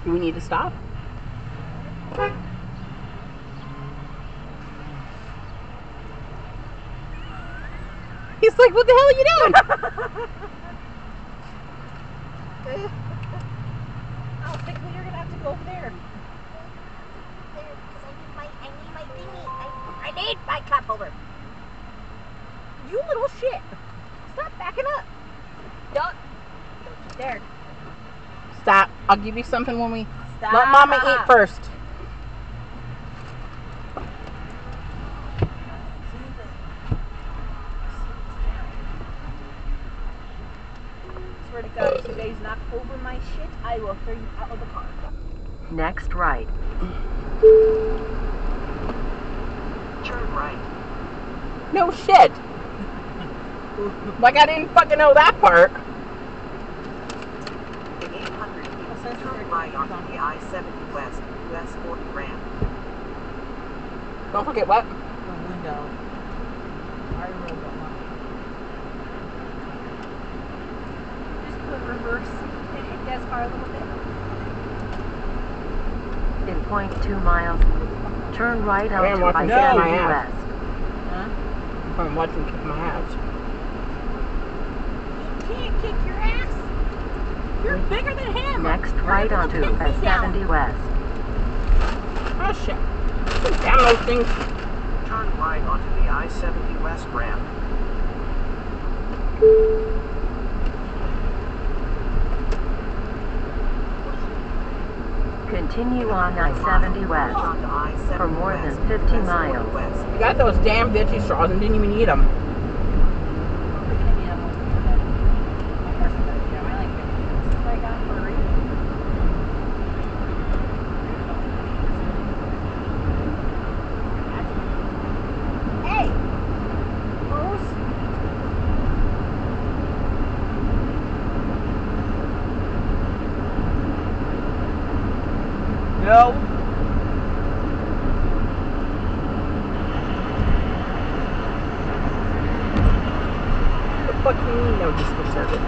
Do we need to stop? He's like, what the hell are you doing? I was thinking you're gonna have to go over there. I need my thingy. I need my cup holder. You little shit. Stop backing up. Don't you dare. Stop. I'll give you something when we... Stop. Let Mama eat first. Swear to God, if you guys knock over my shit, I will throw you out of the car. Next right. Turn right. No shit. Like I didn't fucking know that part. In 800 feet, turn right onto the I-70 West, US 40 ramp. Don't forget what? The window. I rolled that one. Just put reverse and hit gas car a little bit. In 0.2 miles, turn right onto watching I-70 my ass. West. Huh? I'm watching kick my ass. You can't kick your ass. You're bigger than him. Next You're right able to onto pin me down. I-70 West. Oh shit. Damn those things. Turn right onto the I-70 West ramp. Continue on I-70 West Onto I-70 for more West, than 50 US 40 miles. West. You got those damn veggie straws and didn't even eat them. Hey! Bruce? No. The fuck you mean no disconcerted?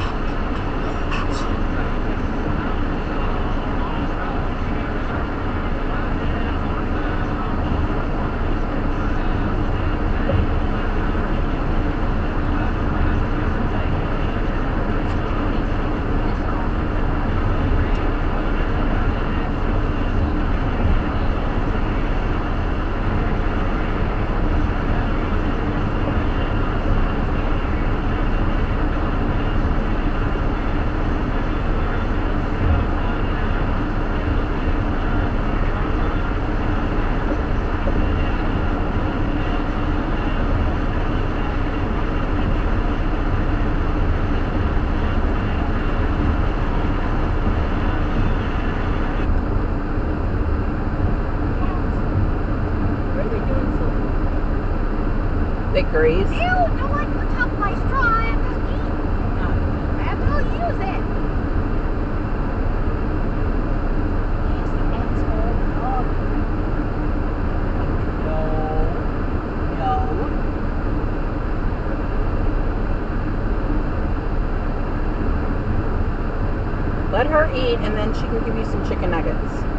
They graze. Ew, don't like the top of my straw. I have to eat. I have to use it. Let her eat and then she can give you some chicken nuggets.